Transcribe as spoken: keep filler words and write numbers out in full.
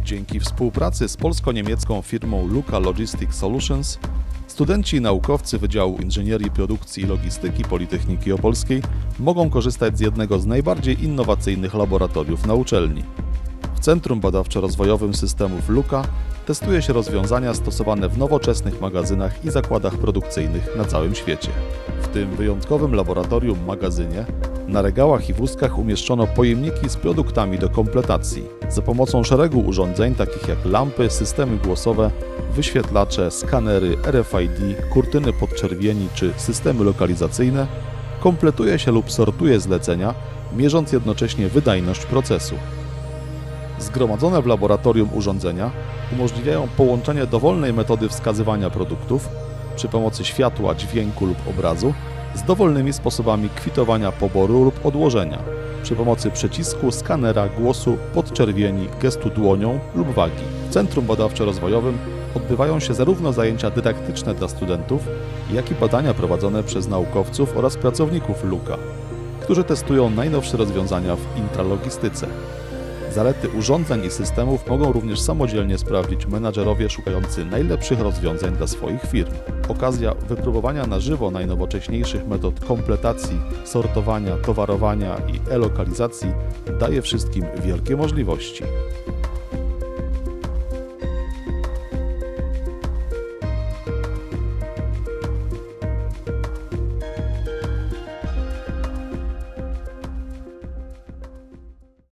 Dzięki współpracy z polsko-niemiecką firmą Luka Logistic Solutions studenci i naukowcy Wydziału Inżynierii Produkcji i Logistyki Politechniki Opolskiej mogą korzystać z jednego z najbardziej innowacyjnych laboratoriów na uczelni. W Centrum Badawczo-Rozwojowym Systemów Luka testuje się rozwiązania stosowane w nowoczesnych magazynach i zakładach produkcyjnych na całym świecie. W tym wyjątkowym laboratorium-magazynie na regałach i wózkach umieszczono pojemniki z produktami do kompletacji. Za pomocą szeregu urządzeń takich jak lampy, systemy głosowe, wyświetlacze, skanery, R F I D, kurtyny podczerwieni czy systemy lokalizacyjne kompletuje się lub sortuje zlecenia, mierząc jednocześnie wydajność procesu. Zgromadzone w laboratorium urządzenia umożliwiają połączenie dowolnej metody wskazywania produktów przy pomocy światła, dźwięku lub obrazu z dowolnymi sposobami kwitowania poboru lub odłożenia przy pomocy przycisku, skanera, głosu, podczerwieni, gestu dłonią lub wagi. W Centrum Badawczo-Rozwojowym odbywają się zarówno zajęcia dydaktyczne dla studentów, jak i badania prowadzone przez naukowców oraz pracowników Luka, którzy testują najnowsze rozwiązania w intralogistyce. Zalety urządzeń i systemów mogą również samodzielnie sprawdzić menadżerowie szukający najlepszych rozwiązań dla swoich firm. Okazja wypróbowania na żywo najnowocześniejszych metod kompletacji, sortowania, towarowania i e-lokalizacji daje wszystkim wielkie możliwości.